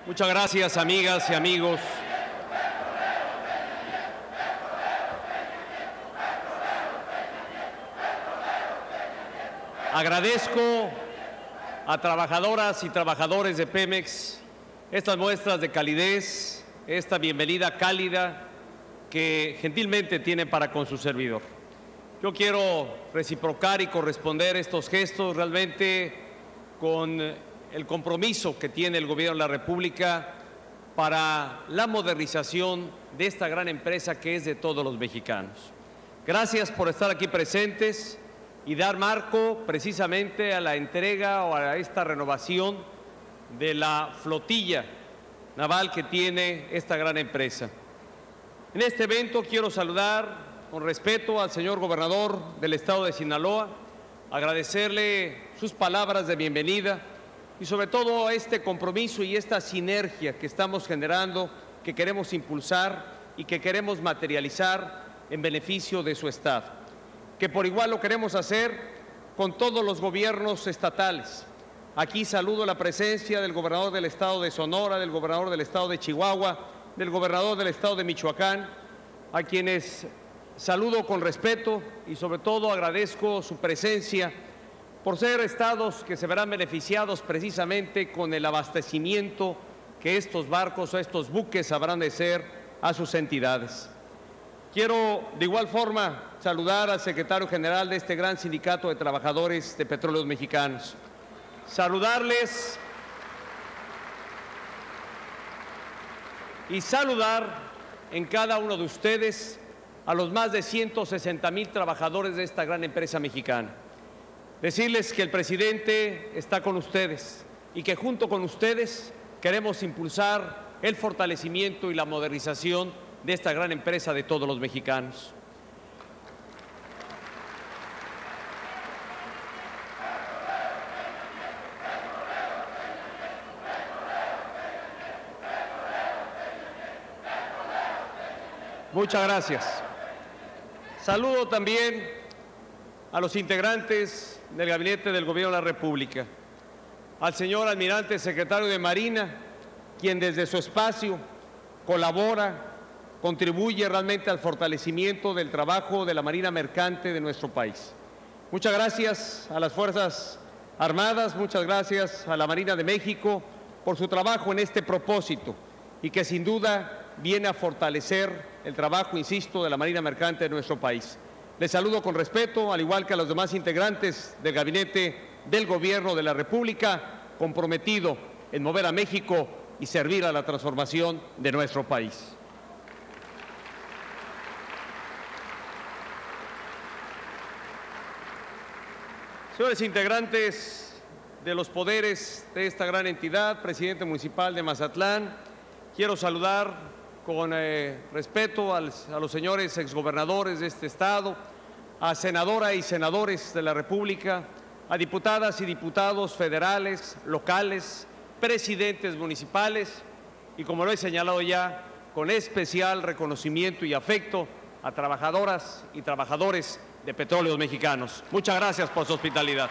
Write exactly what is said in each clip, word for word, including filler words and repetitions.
Muchas gracias, amigas y amigos. Agradezco a trabajadoras y trabajadores de Pemex estas muestras de calidez, esta bienvenida cálida que gentilmente tienen para con su servidor. Yo quiero reciprocar y corresponder estos gestos realmente con el compromiso que tiene el Gobierno de la República para la modernización de esta gran empresa que es de todos los mexicanos. Gracias por estar aquí presentes y dar marco precisamente a la entrega o a esta renovación de la flotilla naval que tiene esta gran empresa. En este evento quiero saludar con respeto al señor gobernador del estado de Sinaloa, agradecerle sus palabras de bienvenida y sobre todo este compromiso y esta sinergia que estamos generando, que queremos impulsar y que queremos materializar en beneficio de su estado, que por igual lo queremos hacer con todos los gobiernos estatales. Aquí saludo la presencia del gobernador del estado de Sonora, del gobernador del estado de Chihuahua, del gobernador del estado de Michoacán, a quienes saludo con respeto y sobre todo agradezco su presencia por ser estados que se verán beneficiados precisamente con el abastecimiento que estos barcos o estos buques habrán de ser a sus entidades. Quiero de igual forma saludar al secretario general de este gran sindicato de trabajadores de petróleos mexicanos. Saludarles y saludar en cada uno de ustedes a los más de ciento sesenta mil trabajadores de esta gran empresa mexicana. Decirles que el presidente está con ustedes y que junto con ustedes queremos impulsar el fortalecimiento y la modernización de esta gran empresa de todos los mexicanos. Muchas gracias. Saludo también a los integrantes del Gabinete del Gobierno de la República, al señor almirante secretario de Marina, quien desde su espacio colabora, contribuye realmente al fortalecimiento del trabajo de la Marina Mercante de nuestro país. Muchas gracias a las Fuerzas Armadas, muchas gracias a la Marina de México por su trabajo en este propósito y que sin duda viene a fortalecer el trabajo, insisto, de la Marina Mercante de nuestro país. Les saludo con respeto, al igual que a los demás integrantes del Gabinete del Gobierno de la República, comprometido en mover a México y servir a la transformación de nuestro país. Señores integrantes de los poderes de esta gran entidad, presidente municipal de Mazatlán, quiero saludar con eh, respeto al, a los señores exgobernadores de este estado, a senadoras y senadores de la República, a diputadas y diputados federales, locales, presidentes municipales y, como lo he señalado ya, con especial reconocimiento y afecto a trabajadoras y trabajadores de Petróleos Mexicanos. Muchas gracias por su hospitalidad.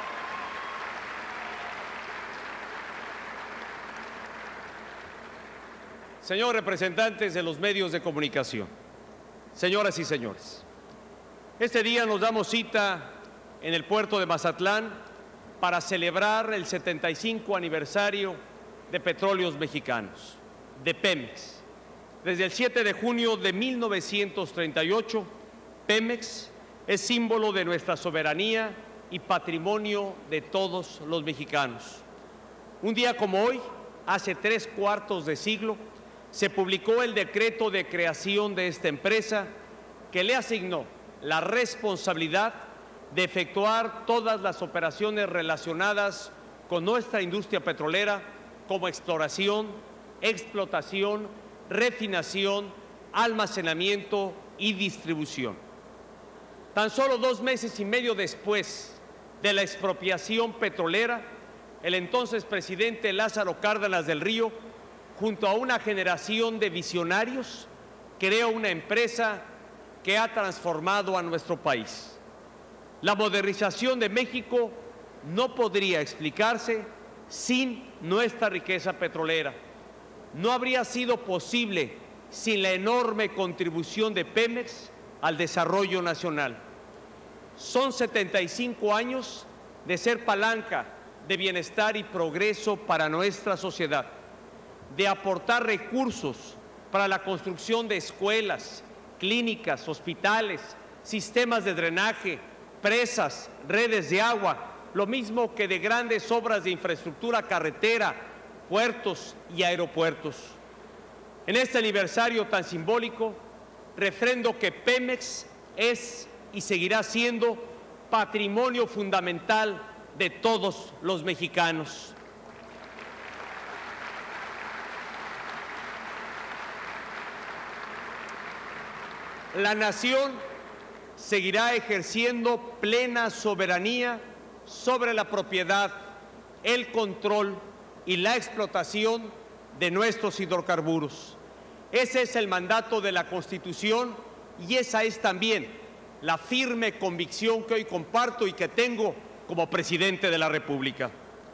Señores representantes de los medios de comunicación, señoras y señores, este día nos damos cita en el puerto de Mazatlán para celebrar el setenta y cinco aniversario de Petróleos Mexicanos, de Pemex. Desde el siete de junio de mil novecientos treinta y ocho, Pemex es símbolo de nuestra soberanía y patrimonio de todos los mexicanos. Un día como hoy, hace tres cuartos de siglo, se publicó el decreto de creación de esta empresa que le asignó la responsabilidad de efectuar todas las operaciones relacionadas con nuestra industria petrolera, como exploración, explotación, refinación, almacenamiento y distribución. Tan solo dos meses y medio después de la expropiación petrolera, el entonces presidente Lázaro Cárdenas del Río, junto a una generación de visionarios, creó una empresa que ha transformado a nuestro país. La modernización de México no podría explicarse sin nuestra riqueza petrolera, no habría sido posible sin la enorme contribución de Pemex al desarrollo nacional. Son setenta y cinco años de ser palanca de bienestar y progreso para nuestra sociedad, de aportar recursos para la construcción de escuelas, clínicas, hospitales, sistemas de drenaje, presas, redes de agua, lo mismo que de grandes obras de infraestructura carretera, puertos y aeropuertos. En este aniversario tan simbólico, refrendo que Pemex es y seguirá siendo patrimonio fundamental de todos los mexicanos. La nación seguirá ejerciendo plena soberanía sobre la propiedad, el control y la explotación de nuestros hidrocarburos. Ese es el mandato de la Constitución y esa es también la firme convicción que hoy comparto y que tengo como presidente de la República.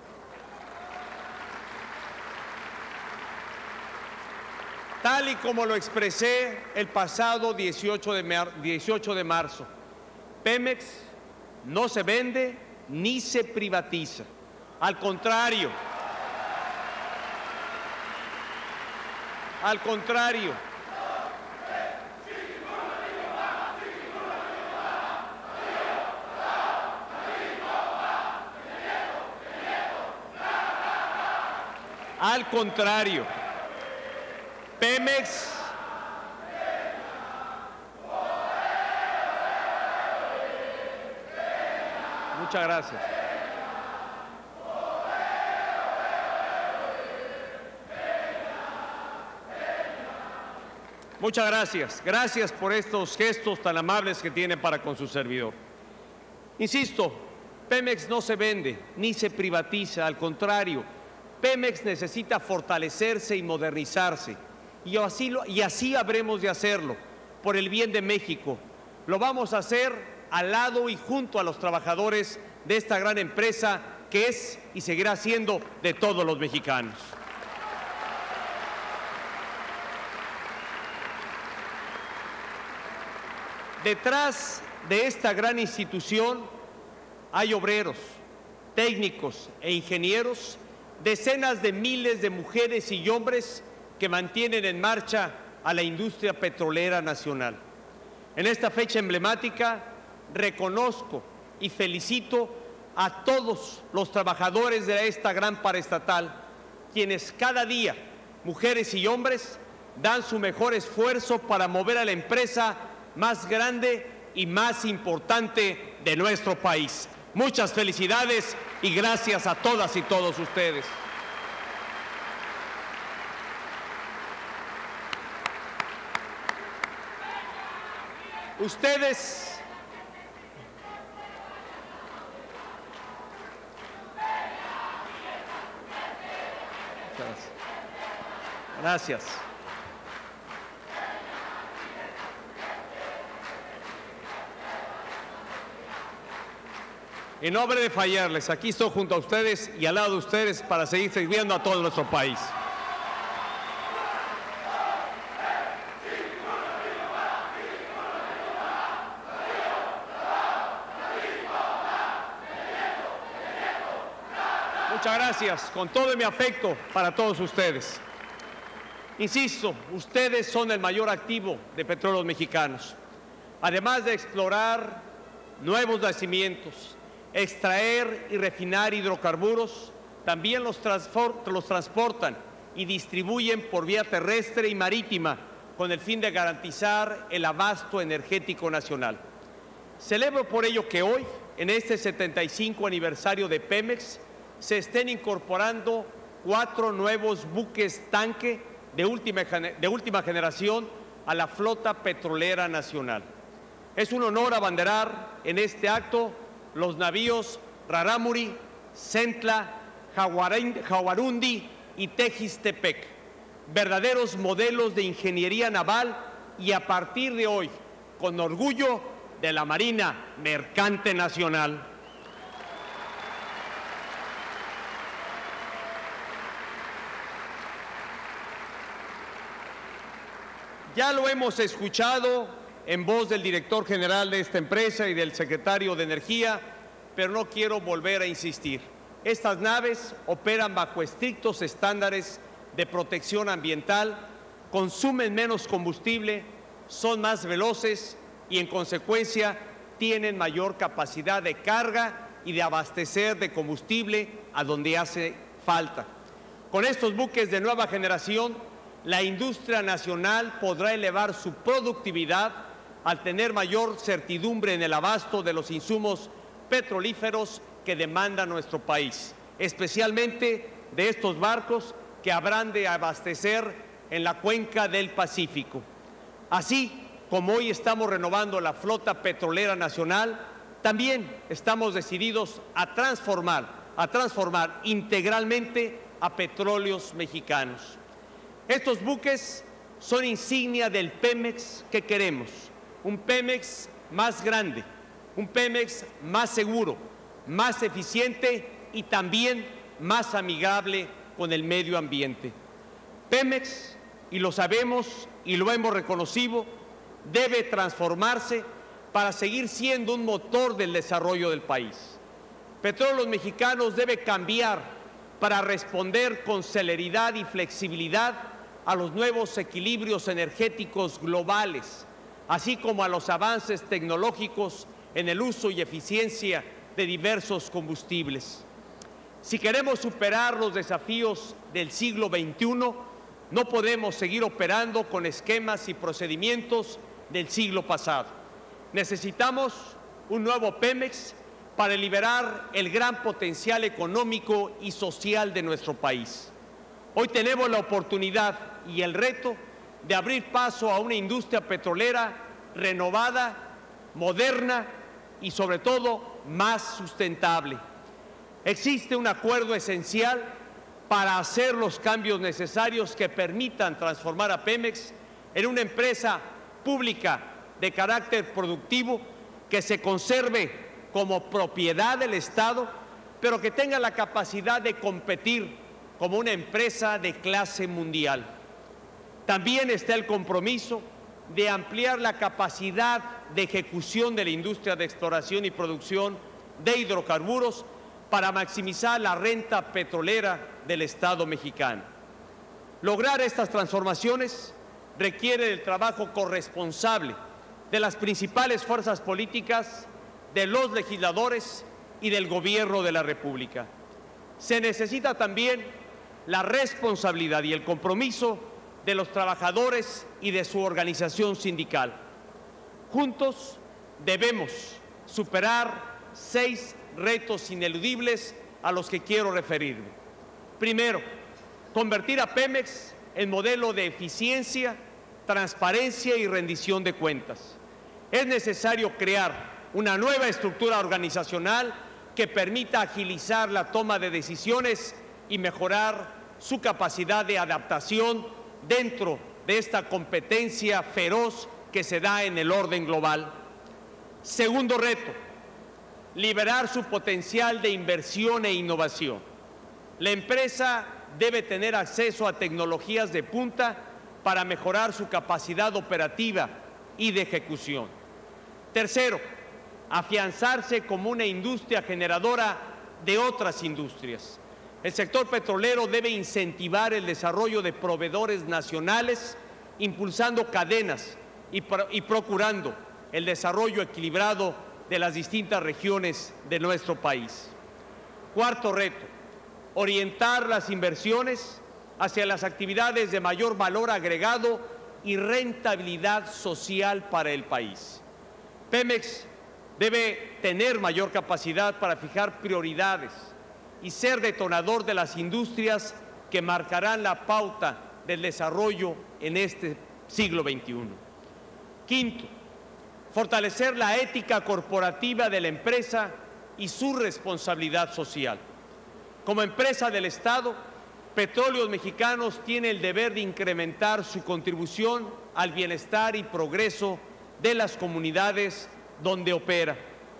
Tal y como lo expresé el pasado dieciocho de marzo, Pemex no se vende ni se privatiza. Al contrario, al contrario, al contrario, Pemex Muchas gracias. Muchas gracias. Gracias por estos gestos tan amables que tiene para con su servidor. Insisto, Pemex no se vende ni se privatiza, al contrario, Pemex necesita fortalecerse y modernizarse, y así, lo, y así habremos de hacerlo, por el bien de México. Lo vamos a hacer al lado y junto a los trabajadores de esta gran empresa que es y seguirá siendo de todos los mexicanos. Detrás de esta gran institución hay obreros, técnicos e ingenieros, decenas de miles de mujeres y hombres que mantienen en marcha a la industria petrolera nacional. En esta fecha emblemática reconozco y felicito a todos los trabajadores de esta gran paraestatal, quienes cada día, mujeres y hombres, dan su mejor esfuerzo para mover a la empresa más grande y más importante de nuestro país. Muchas felicidades y gracias a todas y todos ustedes. Ustedes Gracias. Y no habré de fallarles, aquí estoy junto a ustedes y al lado de ustedes para seguir sirviendo a todo nuestro país. Muchas gracias, con todo mi afecto para todos ustedes. Insisto, ustedes son el mayor activo de Petróleos Mexicanos. Además de explorar nuevos yacimientos, extraer y refinar hidrocarburos, también los, los transportan y distribuyen por vía terrestre y marítima con el fin de garantizar el abasto energético nacional. Celebro por ello que hoy, en este setenta y cinco aniversario de Pemex, se estén incorporando cuatro nuevos buques tanque de última, de última generación a la flota petrolera nacional. Es un honor abanderar en este acto los navíos Rarámuri, Centla, Jaguarundi y Tejistepec, verdaderos modelos de ingeniería naval y a partir de hoy, con orgullo, de la Marina Mercante Nacional. Ya lo hemos escuchado en voz del director general de esta empresa y del secretario de Energía, pero no quiero volver a insistir. Estas naves operan bajo estrictos estándares de protección ambiental, consumen menos combustible, son más veloces y, en consecuencia, tienen mayor capacidad de carga y de abastecer de combustible a donde hace falta. Con estos buques de nueva generación, la industria nacional podrá elevar su productividad al tener mayor certidumbre en el abasto de los insumos petrolíferos que demanda nuestro país, especialmente de estos barcos que habrán de abastecer en la cuenca del Pacífico. Así como hoy estamos renovando la flota petrolera nacional, también estamos decididos a transformar, a transformar integralmente a petróleos mexicanos. Estos buques son insignia del Pemex que queremos, un Pemex más grande, un Pemex más seguro, más eficiente y también más amigable con el medio ambiente. Pemex, y lo sabemos y lo hemos reconocido, debe transformarse para seguir siendo un motor del desarrollo del país. Petróleos Mexicanos debe cambiar para responder con celeridad y flexibilidad a los nuevos equilibrios energéticos globales, así como a los avances tecnológicos en el uso y eficiencia de diversos combustibles. Si queremos superar los desafíos del siglo veintiuno, no podemos seguir operando con esquemas y procedimientos del siglo pasado. Necesitamos un nuevo Pemex para liberar el gran potencial económico y social de nuestro país. Hoy tenemos la oportunidad y el reto de abrir paso a una industria petrolera renovada, moderna y, sobre todo, más sustentable. Existe un acuerdo esencial para hacer los cambios necesarios que permitan transformar a Pemex en una empresa pública de carácter productivo que se conserve como propiedad del Estado, pero que tenga la capacidad de competir como una empresa de clase mundial. También está el compromiso de ampliar la capacidad de ejecución de la industria de exploración y producción de hidrocarburos para maximizar la renta petrolera del Estado mexicano. Lograr estas transformaciones requiere del trabajo corresponsable de las principales fuerzas políticas, de los legisladores y del Gobierno de la República. Se necesita también la responsabilidad y el compromiso de los trabajadores y de su organización sindical. Juntos debemos superar seis retos ineludibles a los que quiero referirme. Primero, convertir a Pemex en modelo de eficiencia, transparencia y rendición de cuentas. Es necesario crear una nueva estructura organizacional que permita agilizar la toma de decisiones y mejorar su capacidad de adaptación dentro de esta competencia feroz que se da en el orden global. Segundo reto, liberar su potencial de inversión e innovación. La empresa debe tener acceso a tecnologías de punta para mejorar su capacidad operativa y de ejecución. Tercero, afianzarse como una industria generadora de otras industrias. El sector petrolero debe incentivar el desarrollo de proveedores nacionales, impulsando cadenas y, pro y procurando el desarrollo equilibrado de las distintas regiones de nuestro país. Cuarto reto, orientar las inversiones hacia las actividades de mayor valor agregado y rentabilidad social para el país. Pemex debe tener mayor capacidad para fijar prioridades y ser detonador de las industrias que marcarán la pauta del desarrollo en este siglo veintiuno. Quinto, fortalecer la ética corporativa de la empresa y su responsabilidad social. Como empresa del Estado, Petróleos Mexicanos tiene el deber de incrementar su contribución al bienestar y progreso de las comunidades donde opera.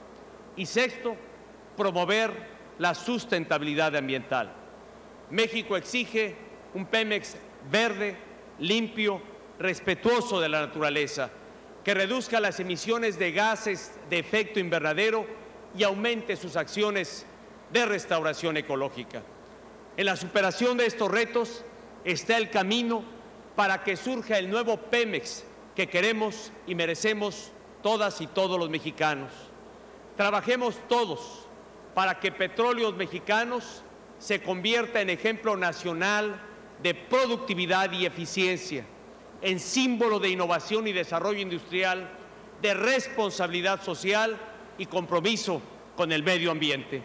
Y sexto, promover la sustentabilidad ambiental. México exige un Pemex verde, limpio, respetuoso de la naturaleza, que reduzca las emisiones de gases de efecto invernadero y aumente sus acciones de restauración ecológica. En la superación de estos retos está el camino para que surja el nuevo Pemex que queremos y merecemos todas y todos los mexicanos. Trabajemos todos para que Petróleos Mexicanos se convierta en ejemplo nacional de productividad y eficiencia, en símbolo de innovación y desarrollo industrial, de responsabilidad social y compromiso con el medio ambiente.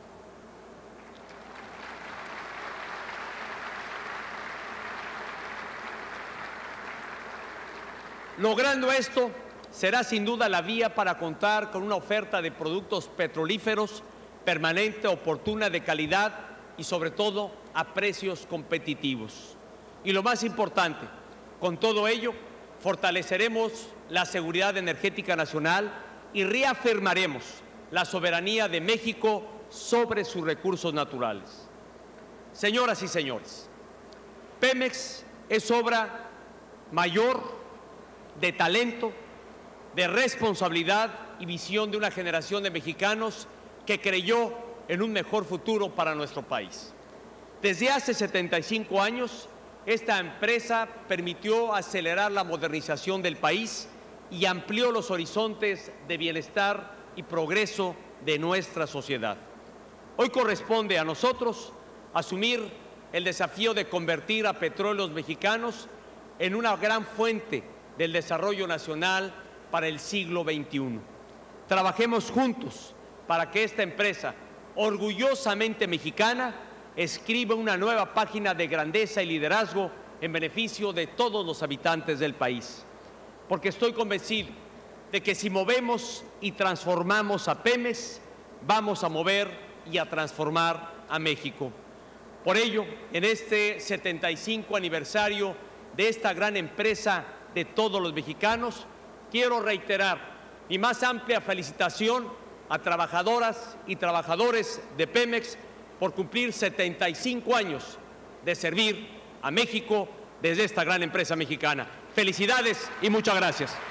Logrando esto, será sin duda la vía para contar con una oferta de productos petrolíferos permanente, oportuna, de calidad y sobre todo a precios competitivos. Y lo más importante, con todo ello, fortaleceremos la seguridad energética nacional y reafirmaremos la soberanía de México sobre sus recursos naturales. Señoras y señores, Pemex es obra mayor de talento, de responsabilidad y visión de una generación de mexicanos que creyó en un mejor futuro para nuestro país. Desde hace setenta y cinco años, esta empresa permitió acelerar la modernización del país y amplió los horizontes de bienestar y progreso de nuestra sociedad. Hoy corresponde a nosotros asumir el desafío de convertir a Petróleos Mexicanos en una gran fuente del desarrollo nacional para el siglo veintiuno. Trabajemos juntos para que esta empresa, orgullosamente mexicana, escriba una nueva página de grandeza y liderazgo en beneficio de todos los habitantes del país. Porque estoy convencido de que si movemos y transformamos a Pemex, vamos a mover y a transformar a México. Por ello, en este setenta y cinco aniversario de esta gran empresa de todos los mexicanos, quiero reiterar mi más amplia felicitación a trabajadoras y trabajadores de Pemex por cumplir setenta y cinco años de servir a México desde esta gran empresa mexicana. Felicidades y muchas gracias.